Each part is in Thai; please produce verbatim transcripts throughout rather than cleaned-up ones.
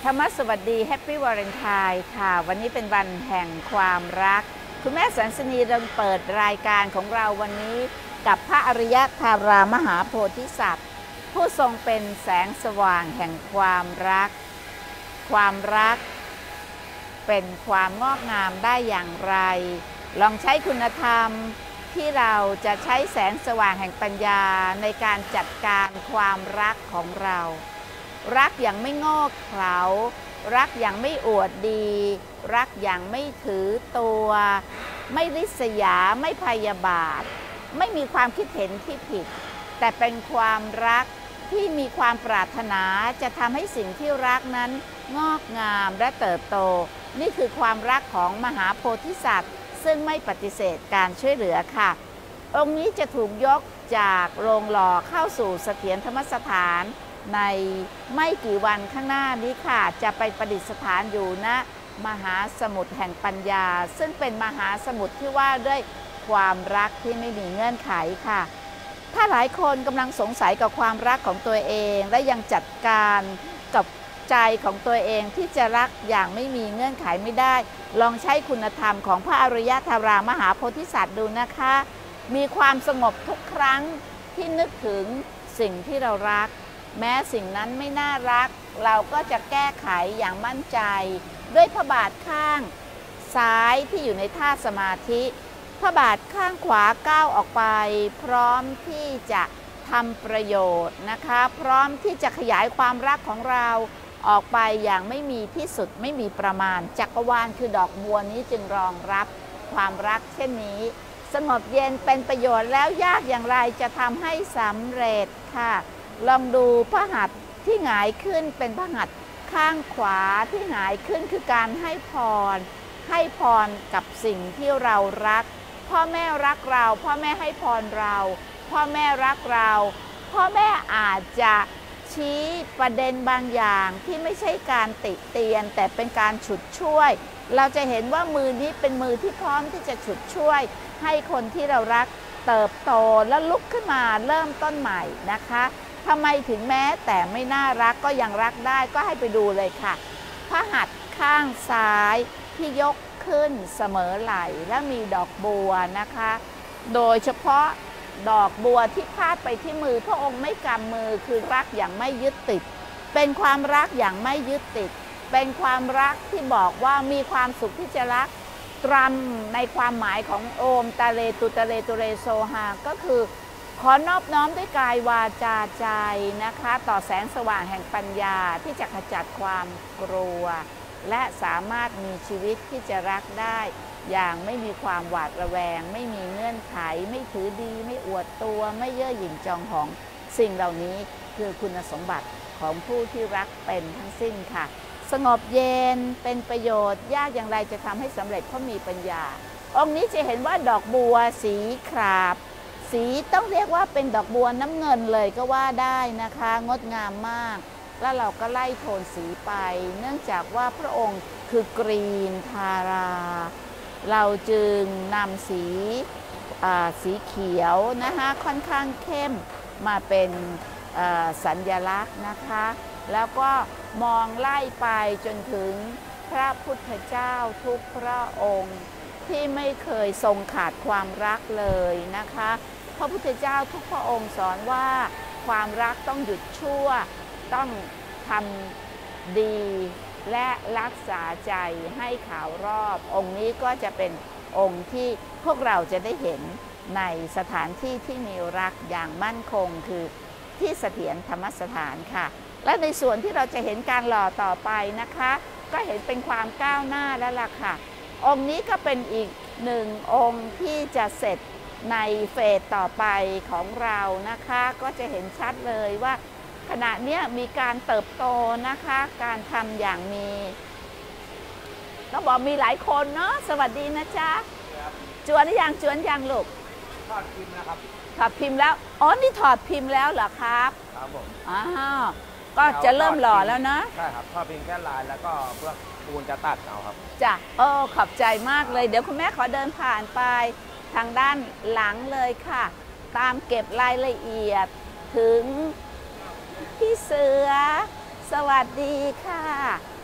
รรมสวัสดีแฮปปี้วาเลนไทน์ค่ะวันนี้เป็นวันแห่งความรักคุณแม่สันสนีเริ่มเปิดรายการของเราวันนี้กับพระอริยธารามหาโพธิสัตว์ผู้ทรงเป็นแสงสว่างแห่งความรักความรักเป็นความงอกงามได้อย่างไรลองใช้คุณธรรมที่เราจะใช้แสงสว่างแห่งปัญญาในการจัดการความรักของเรารักอย่างไม่โง่เขลารักอย่างไม่อวดดีรักอย่างไม่ถือตัวไม่ริษยาไม่พยาบาทไม่มีความคิดเห็นที่ผิดแต่เป็นความรักที่มีความปรารถนาจะทำให้สิ่งที่รักนั้นงอกงามและเติบโตนี่คือความรักของมหาโพธิสัตว์ซึ่งไม่ปฏิเสธการช่วยเหลือค่ะองค์นี้จะถูกยกจากโรงหล่อเข้าสู่เสถียรธรรมสถานในไม่กี่วันข้างหน้านี้ค่ะจะไปประดิษฐานอยู่ณมหาสมุทรแห่งปัญญาซึ่งเป็นมหาสมุทรที่ว่าด้วยความรักที่ไม่มีเงื่อนไขค่ะถ้าหลายคนกำลังสงสัยกับความรักของตัวเองและยังจัดการกับใจของตัวเองที่จะรักอย่างไม่มีเงื่อนไขไม่ได้ลองใช้คุณธรรมของพระอริยธารามหาโพธิสัตว์ดูนะคะมีความสงบทุกครั้งที่นึกถึงสิ่งที่เรารักแม้สิ่งนั้นไม่น่ารักเราก็จะแก้ไขอย่างมั่นใจด้วยพระบาทข้างซ้ายที่อยู่ในท่าสมาธิพระบาทข้างขวาก้าวออกไปพร้อมที่จะทำประโยชน์นะคะพร้อมที่จะขยายความรักของเราออกไปอย่างไม่มีที่สุดไม่มีประมาณจักรวาลคือดอกบัวนี้จึงรองรับความรักเช่นนี้สงบเย็นเป็นประโยชน์แล้วยากอย่างไรจะทำให้สำเร็จค่ะลองดูพระหัตถ์ที่หงายขึ้นเป็นพระหัตถ์ข้างขวาที่หงายขึ้นคือการให้พรให้พรกับสิ่งที่เรารักพ่อแม่รักเราพ่อแม่ให้พรเราพ่อแม่รักเราพ่อแม่อาจจะชี้ประเด็นบางอย่างที่ไม่ใช่การติเตียนแต่เป็นการฉุดช่วยเราจะเห็นว่ามือนี้เป็นมือที่พร้อมที่จะฉุดช่วยให้คนที่เรารักเติบโตและลุกขึ้นมาเริ่มต้นใหม่นะคะทำไมถึงแม้แต่ไม่น่ารักก็ยังรักได้ก็ให้ไปดูเลยค่ะพระหัตถ์ข้างซ้ายที่ยกขึ้นเสมอไหล่และมีดอกบัวนะคะโดยเฉพาะดอกบัวที่พาดไปที่มือพระองค์ไม่กำมือคือรักอย่างไม่ยึดติดเป็นความรักอย่างไม่ยึดติดเป็นความรักที่บอกว่ามีความสุขที่จะรักตรำในความหมายของโอมตะเลตุตะเลตุเรโซฮาก็คือขอนอบน้อมด้วยกายวาจาใจนะคะต่อแสงสว่างแห่งปัญญาที่จะขจัดความกลัวและสามารถมีชีวิตที่จะรักได้อย่างไม่มีความหวาดระแวงไม่มีเงื่อนไขไม่ถือดีไม่อวดตัวไม่เย่อหยิ่งจองหองสิ่งเหล่านี้คือคุณสมบัติของผู้ที่รักเป็นทั้งสิ้นค่ะสงบเย็นเป็นประโยชน์ยากอย่างไรจะทำให้สำเร็จเพราะมีปัญญาองค์นี้จะเห็นว่าดอกบัวสีคราบสีต้องเรียกว่าเป็นดอกบัวน้ำเงินเลยก็ว่าได้นะคะงดงามมากแล้วเราก็ไล่โทนสีไปเนื่องจากว่าพระองค์คือกรีนทาราเราจึงนำสีสีเขียวนะคะค่อนข้างเข้มมาเป็นสัญลักษณ์นะคะแล้วก็มองไล่ไปจนถึงพระพุทธเจ้าทุกพระองค์ที่ไม่เคยทรงขาดความรักเลยนะคะพระพุทธเจ้าทุกพระองค์สอนว่าความรักต้องหยุดชั่วต้องทำดีและรักษาใจให้ขาวรอบองค์นี้ก็จะเป็นองค์ที่พวกเราจะได้เห็นในสถานที่ที่มีรักอย่างมั่นคงคือที่เสถียรธรรมสถานค่ะและในส่วนที่เราจะเห็นการหล่อต่อไปนะคะก็เห็นเป็นความก้าวหน้าแล้วล่ะค่ะองค์นี้ก็เป็นอีกหนึ่งองค์ที่จะเสร็จในเฟสต่อไปของเรานะคะก็จะเห็นชัดเลยว่าขณะนี้มีการเติบโตนะคะการทำอย่างมีต้องบอกมีหลายคนเนาะสวัสดีนะจ๊ะจวนหรือยังจวนยังลูกถอดพิมพ์นะครับถอดพิมพ์แล้วอ๋อนี่ถอดพิมพ์แล้วเหรอครับครับผมอ้าวก็จะเริ่มหล่อแล้วนะใช่ครับถอดพิมพ์แค่ลายแล้วก็เพื่อปูนจะตัดเอาครับจ้ะเออขอบใจมากเลยเดี๋ยวคุณแม่ขอเดินผ่านไปทางด้านหลังเลยค่ะตามเก็บรายละเอียดถึงพี่เสือสวัสดีค่ะ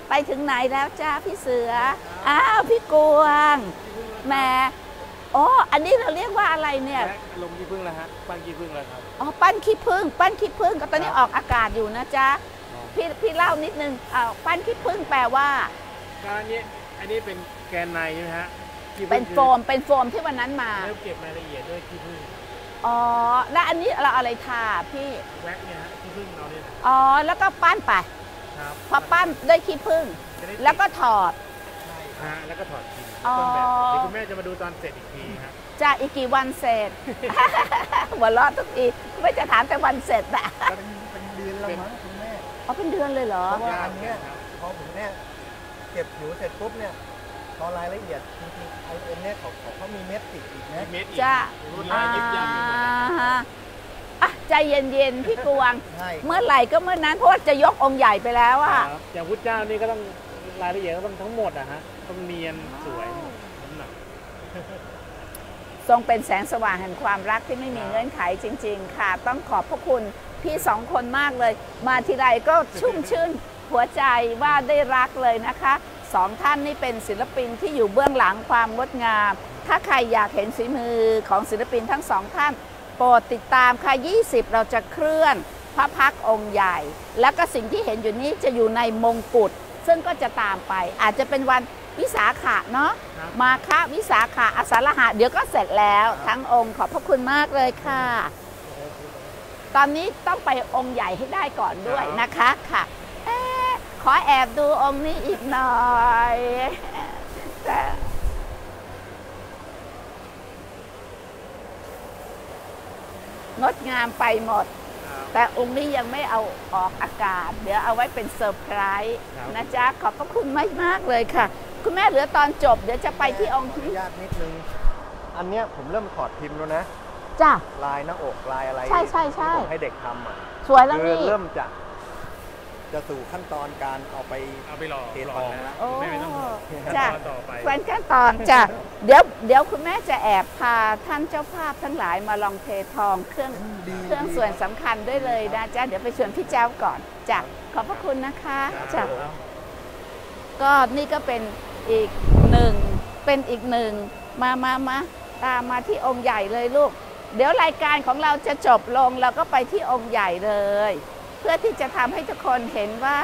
ไปถึงไหนแล้วจ้าพี่เสืออ้าวพี่กวงแหมอ๋ออันนี้เราเรียกว่าอะไรเนี่ยลงขี้ผึ้งแล้วฮะปั้นขี้ผึ้งแล้วครับอ๋อปั้นขี้ผึ้งปั้นขี้ผึ้งก็ตอนนี้ออกอากาศอยู่นะจ๊ะพี่พี่เล่านิดนึงอ่าปั้นขี้ผึ้งแปลว่าการนี้อันนี้เป็นแกนในใช่ไหมฮะเป็นโฟมเป็นโฟมที่วันนั้นมาแล้วเก็บรายละเอียดด้วยขี้ผึ้งอ๋อแล้วอันนี้เราอะไรทาพี่แว็กเนี่ยฮะขี้ผึ้งเราเนี่ยอ๋อแล้วก็ปั้นไปพอปั้นด้วยขี้ผึ้งแล้วก็ถอดฮะแล้วก็ถอดทิ้งต้นแบบเดี๋ยวคุณแม่จะมาดูตอนเสร็จอีกทีครับจะอีกกี่วันเสร็จหัวเราะทุกทีไม่จะถามแต่วันเสร็จอะเป็นเดือนละมั้งคุณแม่อ๋อเป็นเดือนเลยเหรอเพราะว่าอันเนี้ยพอผมเนี่ยเก็บผิวเสร็จปุ๊บเนี่ยพอรายละเอียดจริงๆไอเอ็นเนี่ยเขาเขามีเม็ดติดอีกนะจะอ่าอ่ะใจเย็นๆพี่กวงเมื่อไหร่ก็เมื่อนั้นเพราะว่าจะยกองค์ใหญ่ไปแล้วอะอย่างพุทธเจ้านี่ก็ต้องรายละเอียดก็ต้องทั้งหมดอะฮะต้องเนียนสวยน้ำหนักทรงเป็นแสงสว่างแห่งความรักที่ไม่มีเงื่อนไขจริงๆค่ะต้องขอบพระคุณพี่สองคนมากเลยมาทีไรก็ชุ่มชื่นหัวใจว่าได้รักเลยนะคะสองท่านนี่เป็นศิลปินที่อยู่เบื้องหลังความงดงามถ้าใครอยากเห็นฝีมือของศิลปินทั้งสองท่านโปรดติดตามค่ะยี่สิบเราจะเคลื่อนพระพักตร์องค์ใหญ่แล้วก็สิ่งที่เห็นอยู่นี้จะอยู่ในมงกุฎซึ่งก็จะตามไปอาจจะเป็นวันวิสาขะเนาะมาฆวิสาขะอสาฬหะเดี๋ยวก็เสร็จแล้วทั้งองค์ขอบพระคุณมากเลยค่ะตอนนี้ต้องไปองค์ใหญ่ให้ได้ก่อนด้วยนะคะค่ะขอแอบดูองค์นี้อีกหน่อยแต่งดงามไปหมดแต่องค์นี้ยังไม่เอาออกอากาศเดี๋ยวเอาไว้เป็นเซอร์ไพรส์นะจ๊ะขอบพระคุณมากมากเลยค่ะคุณแม่เหลือตอนจบเดี๋ยวจะไปที่องค์ที่ยากนิดนึงอันเนี้ยผมเริ่มถอดพิมพ์แล้วนะจ้ะลายหน้าอกลายอะไรใช่ใช่ใช่ให้เด็กทำอ่ะสวยแล้วนี่เริ่มจะจะสู่ขั้นตอนการเอาไปเอาไปหล่อเททองแล้วไม่ต้องจ้ะเป็นขั้นตอนจ้ะเดี๋ยวเดี๋ยวคุณแม่จะแอบพาท่านเจ้าภาพทั้งหลายมาลองเททองเครื่องเครื่องส่วนสำคัญด้วยเลยนะจ้ะเดี๋ยวไปชวนพี่แจ้วก่อนจ้ะขอบพระคุณนะคะจ้ะก็นี่ก็เป็นอีกหนึ่งเป็นอีกหนึ่งมามามาตามมาที่องค์ใหญ่เลยลูกเดี๋ยวรายการของเราจะจบลงเราก็ไปที่องค์ใหญ่เลยเพื่อที่จะทำให้ทุกคนเห็นว่า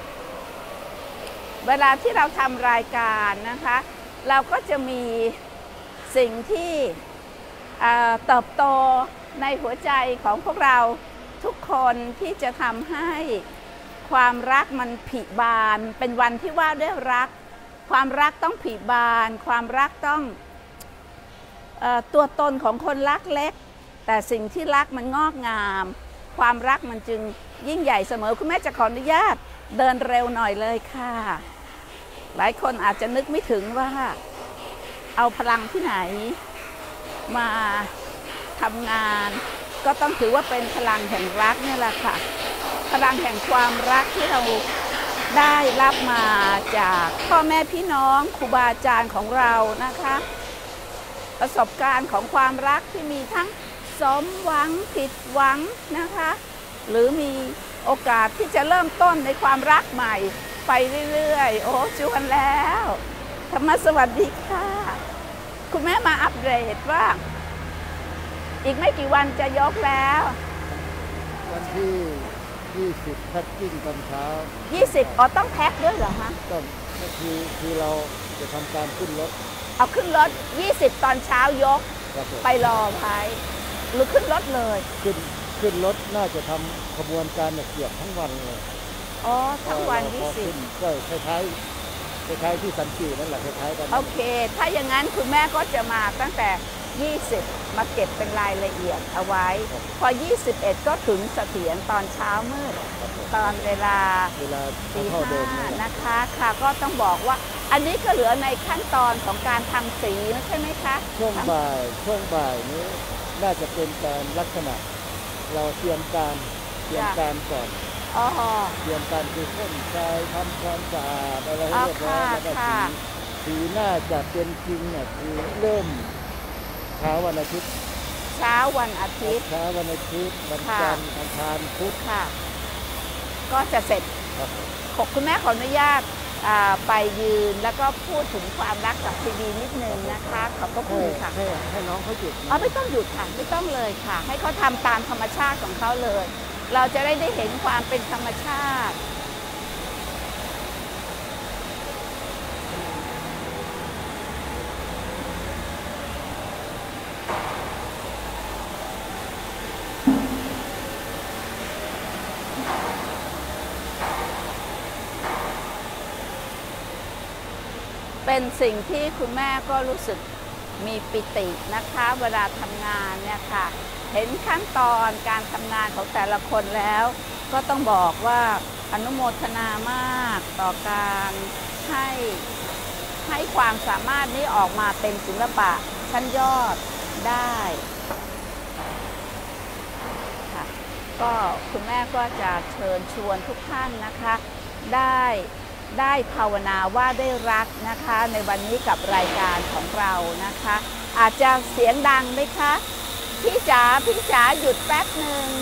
เวลาที่เราทำรายการนะคะเราก็จะมีสิ่งที่เติบโตในหัวใจของพวกเราทุกคนที่จะทำให้ความรักมันผลิบานเป็นวันที่ว่าด้วยรักความรักต้องผลิบานความรักต้องเอ่อตัวตนของคนรักเล็กแต่สิ่งที่รักมันงอกงามความรักมันจึงยิ่งใหญ่เสมอคุณแม่จะขออนุญาตเดินเร็วหน่อยเลยค่ะหลายคนอาจจะนึกไม่ถึงว่าเอาพลังที่ไหนมาทำงานก็ต้องถือว่าเป็นพลังแห่งรักนี่แหละค่ะพลังแห่งความรักที่เราได้รับมาจากพ่อแม่พี่น้องครูบาอาจารย์ของเรานะคะประสบการณ์ของความรักที่มีทั้งสมหวังผิดหวังนะคะหรือมีโอกาสที่จะเริ่มต้นในความรักใหม่ไปเรื่อยๆโอ้จวนแล้วธรรมสวัสดีค่ะคุณแม่มาอัปเดตว่าอีกไม่กี่วันจะยกแล้ววันที่ยี่สิบแพ็คกิ้งตอนเช้ายี่สิบอ๋อต้องแพ็คด้วยเหรอคะก็คือคือเราจะทำการขึ้นรถเอาขึ้นรถยี่สิบตอนเช้ายกไปรอไว้หรือขึ้นรถเลยขึ้นขึ้นรถน่าจะทำขบวนการเกือบทั้งวันเลยอ๋อทั้งวันยี่สิบก็คล้ายๆคล้ายๆที่สันตินั่นแหละคล้ายๆกันโอเคถ้าอย่างนั้นคุณแม่ก็จะมาตั้งแต่ยี่สิบมาเก็บเป็นรายละเอียดเอาไว้พอยี่สิบเอ็ดก็ถึงเสถียรตอนเช้ามืดตอนเวลาตีห้านะคะค่ะก็ต้องบอกว่าอันนี้ก็เหลือในขั้นตอนของการทำสีใช่ไหมคะช่วงบ่ายช่วงบ่ายนี้น่าจะเป็นการลักษณะเราเตรียมการเตรียมการก่อนเตรียมการคือพ่นทรายทำความสะอาดอะไรให้เรียบร้อยแล้วก็สีสีน่าจะเป็นจริงเนี่ยคือเริ่มเช้าวันอาทิตย์เช้าวันอาทิตย์เช้าวันอาทิตย์วันจันทร์อังคารพุธค่ะก็จะเสร็จขอบคุณแม่ขออนุญาตไปยืนแล้วก็พูดถึงความรักกับทีวีนิดนึงนะคะขอบพระคุณค่ะให้ให้น้องเขาหยุดอ๋อไม่ต้องหยุดค่ะไม่ต้องเลยค่ะให้เขาทำตามธรรมชาติของเขาเลย เราจะได้ได้เห็นความเป็นธรรมชาติเป็นสิ่งที่คุณแม่ก็รู้สึกมีปิตินะคะเวลาทำงานเนี่ยค่ะเห็นขั้นตอนการทำงานของแต่ละคนแล้วก็ต้องบอกว่าอนุโมทนามากต่อการให้ให้ความสามารถนี้ออกมาเป็นศิลปะชั้นยอดได้ค่ะก็คุณแม่ก็จะเชิญชวนทุกท่านนะคะได้ได้ภาวนาว่าได้รักนะคะในวันนี้กับรายการของเรานะคะอาจจะเสียงดังไหมคะพี่จ๋าพี่จ๋าหยุดแป๊บหนึ่ง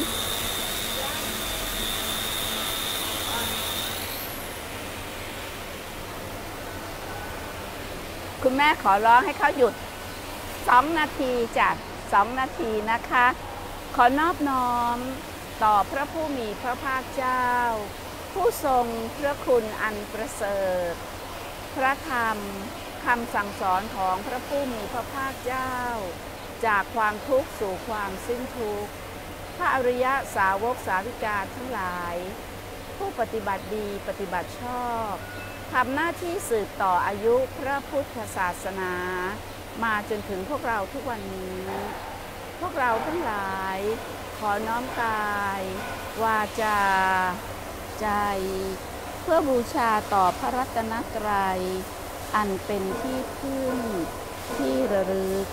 คุณแม่ขอร้องให้เขาหยุดสองนาทีจ้ะสองนาทีนะคะขอนอบน้อมต่อพระผู้มีพระภาคเจ้าผู้ทรงพระคุณอันประเสริฐพระธรรมคำสั่งสอนของพระผู้มีพระภาคเจ้าจากความทุกข์สู่ความสิ้นทุกข์พระอริยสาวกสาวิกาทั้งหลายผู้ปฏิบัติดีปฏิบัติชอบทำหน้าที่สืบต่ออายุพระพุทธศาสนามาจนถึงพวกเราทุกวันนี้พวกเราทั้งหลายขอน้อมกายวาจาใจเพื่อบูชาต่อพระรัตนตรัยอันเป็นที่พึ่งที่ระลึก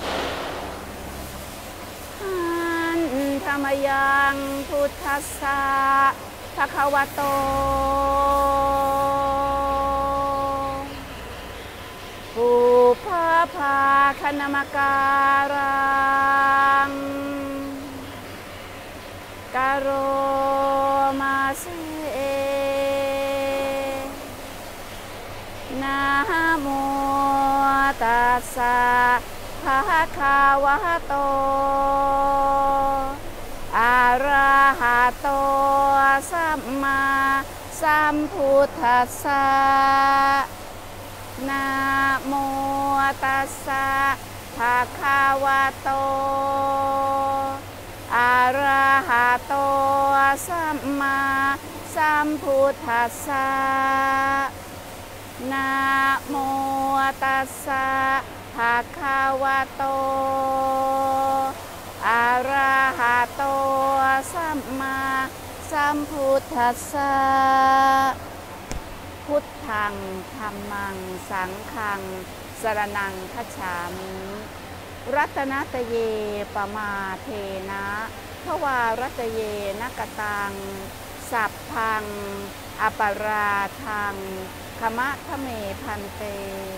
อันธรรมยังพุทธัสสะภะคะวะโตปุพพะภาคณมการังกาโรมาเสนะโมตัสสะภะคะวะโตอะระหะโตสัมมาสัมพุทธัสสะนะโมตัสสะภะคะวะโตอะระหะโตสัมมาสัมพุทธัสสะนะโมตัสสะภะคะวะโตอะระหะโตสัมมาสัมพุทธัสสะพุทธังธัมมังสังฆังสรณังคัจฉามิรัตนตเยปมาเทนะทวารัตเยนกตังสัพพังอปราทังขมะทะเมพันเต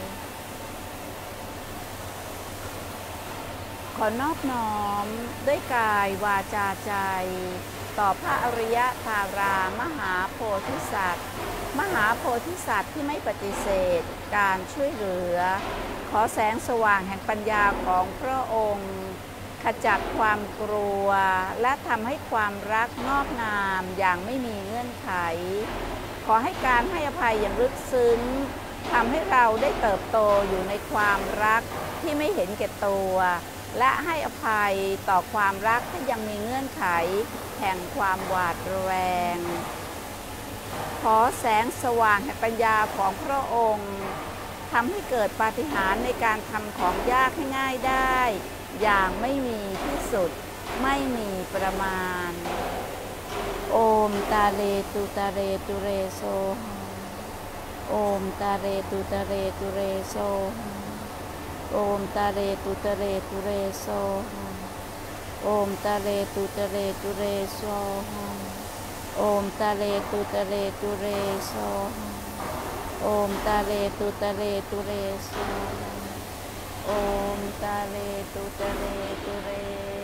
ขอนอบน้อมด้วยกายวาจาใจต่อพระอริยธารามหาโพธิสัตว์มหาโพธิสัตว์ที่ไม่ปฏิเสธการช่วยเหลือขอแสงสว่างแห่งปัญญาของพระองค์ขจัดความกลัวและทำให้ความรักงอกงามอย่างไม่มีเงื่อนไขขอให้การให้อภัยอย่างลึกซึ้งทำให้เราได้เติบโตอยู่ในความรักที่ไม่เห็นแก่ตัวและให้อภัยต่อความรักที่ยังมีเงื่อนไขแห่งความหวาดระแวงขอแสงสว่างแห่งปัญญาของพระองค์ทำให้เกิดปาฏิหาริย์ในการทำของยากให้ง่ายได้อย่างไม่มีที่สุดไม่มีประมาณโอมตาเรตุตาเรตุเรโซโอมตาเรตุตาเรตุเรโซโอมตาเรตุตาเรตุเรโซโอมตาเรตุตาเรตุเรโซโอมตาเรตุตาเรตุเรโซโอมตาเรตุตาเรตุเรโซโอมตาเรตุตาเรตุเร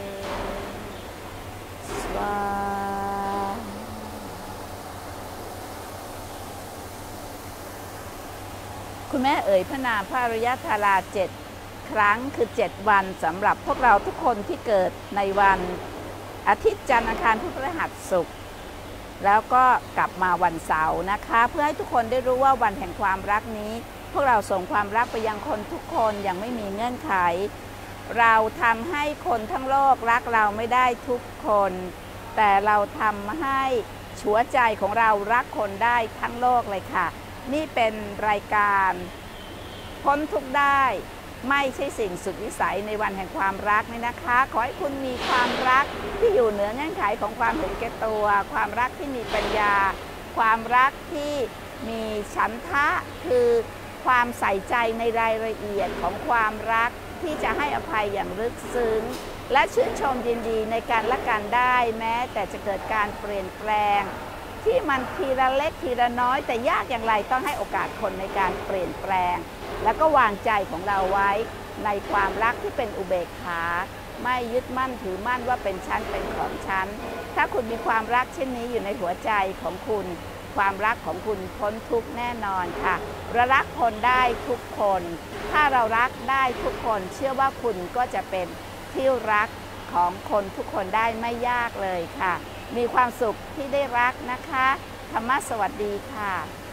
สวาคุณแม่เอ่ยพระนามพระอริยธาราเจ็ดครั้งคือเจ็ดวันสำหรับพวกเราทุกคนที่เกิดในวันอาทิตย์จันทร์อังคารพุธพฤหัสศุกร์แล้วก็กลับมาวันเสาร์นะคะเพื่อให้ทุกคนได้รู้ว่าวันแห่งความรักนี้พวกเราส่งความรักไปยังคนทุกคนอย่างไม่มีเงื่อนไขเราทำให้คนทั้งโลกรักเราไม่ได้ทุกคนแต่เราทำให้หัวใจของเรารักคนได้ทั้งโลกเลยค่ะนี่เป็นรายการพ้นทุกข์ได้ไม่ใช่สิ่งสุดวิสัยในวันแห่งความรักนี่นะคะขอให้คุณมีความรักที่อยู่เหนือเงื่อนไขของความเห็นแก่ตัวความรักที่มีปัญญาความรักที่มีฉันทะคือความใส่ใจในรายละเอียดของความรักที่จะให้อภัยอย่างลึกซึ้งและชื่นชมยินดีในการละกันได้แม้แต่จะเกิดการเปลี่ยนแปลงที่มันทีละเล็กทีละน้อยแต่ยากอย่างไรต้องให้โอกาสคนในการเปลี่ยนแปลงแล้วก็วางใจของเราไว้ในความรักที่เป็นอุเบกขาไม่ยึดมั่นถือมั่นว่าเป็นฉันเป็นของฉันถ้าคุณมีความรักเช่นนี้อยู่ในหัวใจของคุณความรักของคุณพ้นทุกข์แน่นอนค่ะเรารักคนได้ทุกคนถ้าเรารักได้ทุกคนเชื่อว่าคุณก็จะเป็นที่รักของคนทุกคนได้ไม่ยากเลยค่ะมีความสุขที่ได้รักนะคะธรรมะสวัสดีค่ะ